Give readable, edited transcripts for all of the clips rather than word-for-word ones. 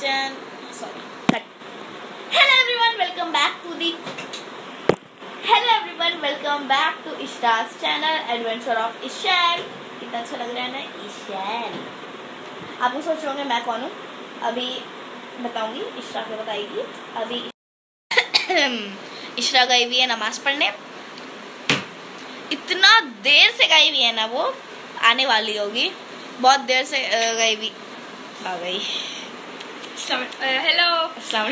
Kitchen hello everyone welcome back to Ishraj channel adventure of Ishan. कितना अच्छा लग रहा है ना इशैन। आप लोग सोच रहे होंगे मैं कौन हूँ, अभी बताऊंगी, इशरा को बताएगी। अभी इशरा गई हुई है नमाज पढ़ने, इतना देर से गई हुई है ना, वो आने वाली होगी, बहुत देर से गई हुई आ गई। हेलो अस्सलाम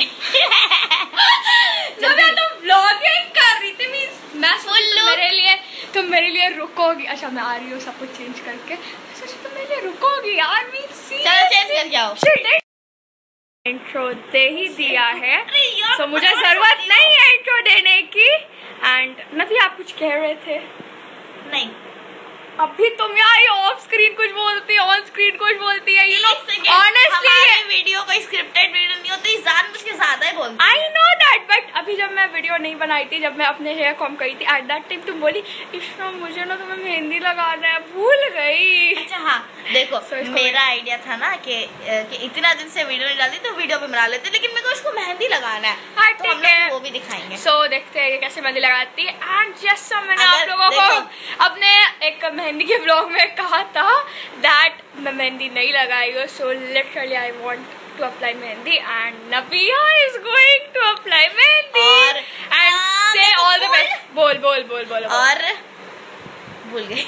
जब मैं तो व्लॉगिंग कर रही थी, मींस मैं तुम मेरे लिए रुकोगी। अच्छा मैं आ रही हूँ सब कुछ चेंज करके, तुम मेरे लिए रुकोगी यार। मींस चलो चेंज कर जाओ। इंट्रो दे ही दिया है, तो मुझे जरूरत नहीं है इंट्रो देने की। एंड नबी आप कुछ कह रहे थे? नहीं, अभी तुम यार ऑफ स्क्रीन कुछ बोलती है, ऑन स्क्रीन कुछ बोलती है। यू नो ऑनेस्टली हमारी वीडियो कोई स्क्रिप्टेड वीडियो नहीं होती, जानबूझ के ज्यादा ही बोलती। आई नो दैट, बट अभी जब मैं वीडियो नहीं बनाई थी, जब मैं अपने हेयर कॉम करी थी, एट दैट टाइम तुम बोली इश्रा मुझे ना तुम्हें मेहंदी लगाना है, भूल गई। अच्छा हाँ देखो, मेरा आइडिया था ना कि इतना दिन से वीडियो नहीं डाली तो वीडियो पे बना लेते, लेकिन मेरे को इसको मेहंदी लगाना है, हाँ, तो हम लोग वो भी दिखाएंगे। सो देखते हैं कैसे मेहंदी लगाती है। एंड जैसा मैंने आप लोगों को अपने एक मेहंदी के ब्लॉग में कहा था दैट मैं मेहंदी नहीं लगाई हूँ, so literally I want to apply mehndi and Nabiya is going to apply mehndi and say all the best. बोल बोल बोल बोल और भूल गई।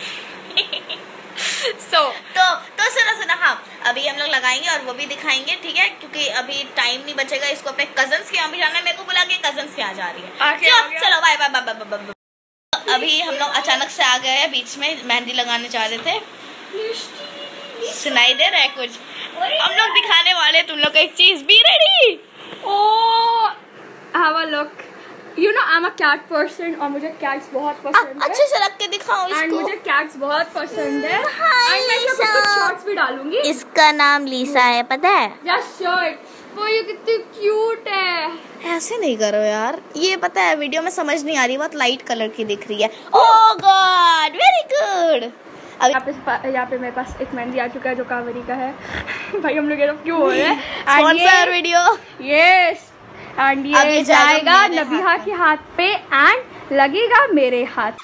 तो सुना हाँ, अभी हम लोग लगाएंगे और वो भी दिखाएंगे, ठीक है, क्योंकि अभी टाइम नहीं बचेगा। इसको अपने कजन्स के यहाँ भी जाना है, मेरे को बुला के कजन्स के यहाँ जा रही है। चलो बाय बाय बाय बाय। अभी हम लोग अचानक से आ गए हैं, बीच में मेहंदी लगाने जा रहे थे। सुनाई दे रहा है कुछ? हम लोग दिखाने वाले तुम लोग एक चीज। Be ready? Oh have a look. You know I am a cat person और मुझे कैट्स बहुत पसंद है। अच्छे से रख के दिखाओ इसको। एंड मुझे कैट्स बहुत पसंद है एंड मैं इसमें कुछ शॉर्ट्स भी डालूंगी। इसका नाम लीसा है, पता है? Just short. वो ये कितनी क्यूट है। ऐसे नहीं करो यार, ये पता है वीडियो में समझ नहीं आ रही, बहुत लाइट कलर की दिख रही है। Oh God very good. अब यहाँ पे मेरे पास एक मेहंदी आ चुका है जो कावेरी का है। भाई हम लोग ये क्यों हो रहे हैं? Sponsor video. यस एंड ये जाएगा नबिहा के हाथ पे एंड लगेगा मेरे हाथ।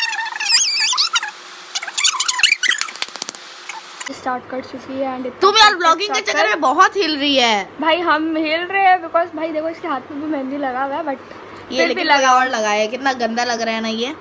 स्टार्ट कर चुकी है एंड तुम यार व्लॉगिंग के चक्कर में बहुत हिल रही है। भाई हम हिल रहे हैं बिकॉज भाई देखो इसके हाथ में भी मेहंदी लगा हुआ है, बट ये भी लगा और लगा है, कितना गंदा लग रहा है ना ये।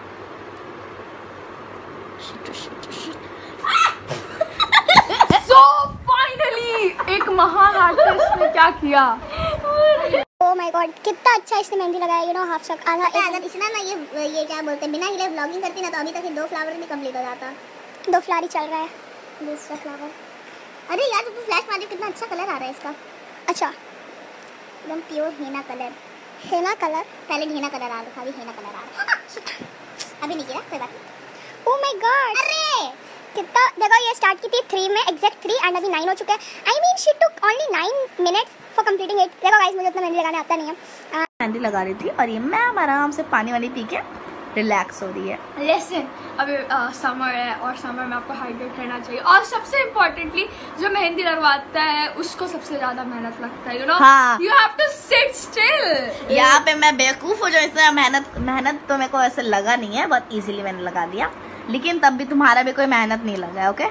सो फाइनली एक महान आर्टिस्ट ने क्या किया। ओह माय गॉड कितना अच्छा इसने मेहंदी लगाया। यू नो हाफ शक आधा अगर इसने ना ये क्या बोलते हैं, बिना हिले व्लॉगिंग करती ना तो अभी तक ये 2 फ्लावर भी कंप्लीट हो जाता। 2 फ्लावर ही चल रहा है, दूसरा फ्लावर। अरे यार जब तू फ्लैश मार रही कितना अच्छा कलर आ रहा है इसका। अच्छा एकदम pure henna colour. Henna colour पहले हेना कलर आ रहा था, अभी हेना कलर आ रहा है। अभी नहीं किया कोई बात नहीं। ओह माय गॉड अरे कितना देखो, ये स्टार्ट की थी 3 में एग्जैक्ट 3 एंड अभी 9 हो चुका है। I mean she took only 9 minutes for completing it. देखो गाइस मुझे उतना मेहंदी लगाने आता नहीं है। मेहंदी लगा रही थी और ये मैम आराम से पानी वानी पी के रिलैक्स हो रही है। लेसन अभी समर है और समर में आपको हाइड्रेट रहना चाहिए, और सबसे इम्पोर्टेंटली जो मेहंदी लगवाता है उसको सबसे ज्यादा मेहनत लगता है। You know you have to sit still. यहाँ पे मैं बेवकूफ हो जो इतना मेहनत तो मेरे को ऐसे लगा नहीं है, बहुत इजीली मैंने लगा दिया, लेकिन तब भी तुम्हारा भी कोई मेहनत नहीं लगा है। ओके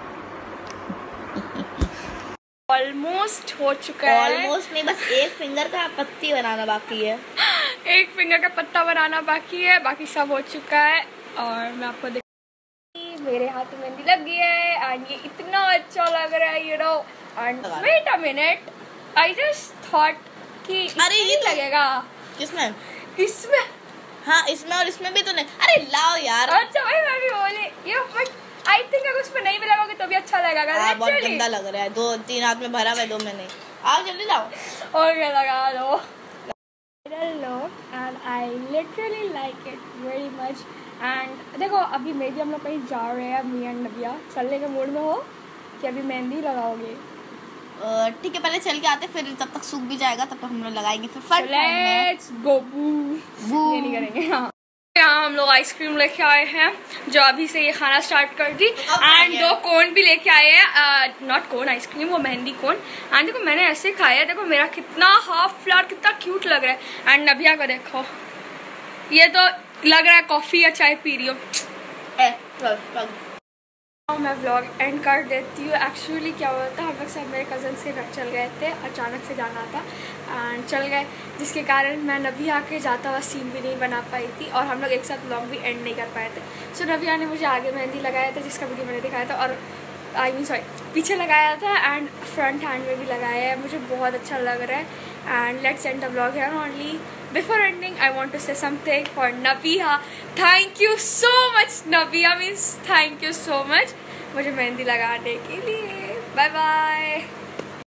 ऑलमोस्ट हो चुका है। ऑलमोस्ट नहीं, बस एक फिंगर का पत्ती बनाना बाकी है। एक फिंगर का पत्ता बनाना बाकी है, बाकी सब हो चुका है। और मैं आपको मेरे हाथ में मेहंदी लग गई है एंड ये इतना अच्छा लग रहा है। You know and wait a minute, I just thought कि अरे ये लगेगा किसमें? इसमें। हाँ इसमें और इसमें भी तो नहीं। अरे लाओ यार। अच्छा भाई मैं भी बोली ये, बट आई थिंक अगर उसमें नहीं भी लगाओगे तो भी अच्छा लगेगा। बहुत गंदा लग रहा है, 2-3 हाथ में भरा हुआ है, 2 में नहीं। आओ जल्दी लाओ और क्या लगा लो। And I literally like it very much. And देखो अभी मे भी हम लोग कहीं जा रहे हैं, मी एंड नबिया चलने के मूड में हो कि अभी मेहंदी लगाओगे? ठीक है पहले चल के आते, फिर जब तक सूख भी जाएगा तब तक हम लोग लगाएंगे, फिर लेट्स गो। बू ये नहीं करेंगे। हाँ यहाँ हम लोग आइसक्रीम लेके आए हैं, जो अभी से ये खाना स्टार्ट कर दी, एंड 2 कोन भी लेके आए हैं, नॉट कोन आइसक्रीम, वो मेहंदी कोन। एंड देखो मैंने ऐसे खाया, देखो मेरा कितना हाफ फ्लावर कितना क्यूट लग रहा है। एंड नबिया को देखो, ये तो लग रहा है कॉफी या चाय पी रही हो। मैं व्लॉग एंड कर देती हूँ। एक्चुअली क्या हुआ था, हम लोग सब मेरे कज़न्स के घर चल गए थे, अचानक से जाना था एंड चल गए, जिसके कारण मैं नबिया के जाता हुआ सीन भी नहीं बना पाई थी और हम लोग एक साथ व्लॉग भी एंड नहीं कर पाए थे। सो नबिया ने मुझे आगे मेहंदी लगाया था, जिसका वीडियो मैंने दिखाया था, और पीछे लगाया था एंड फ्रंट हैंड में भी लगाया है। मुझे बहुत अच्छा लग रहा है। And let's end the vlog here only. Before ending, I want to say something for Nabiha. Thank you so much, Nabiha means thank you so much मुझे मेहंदी लगाने के लिए। Bye bye.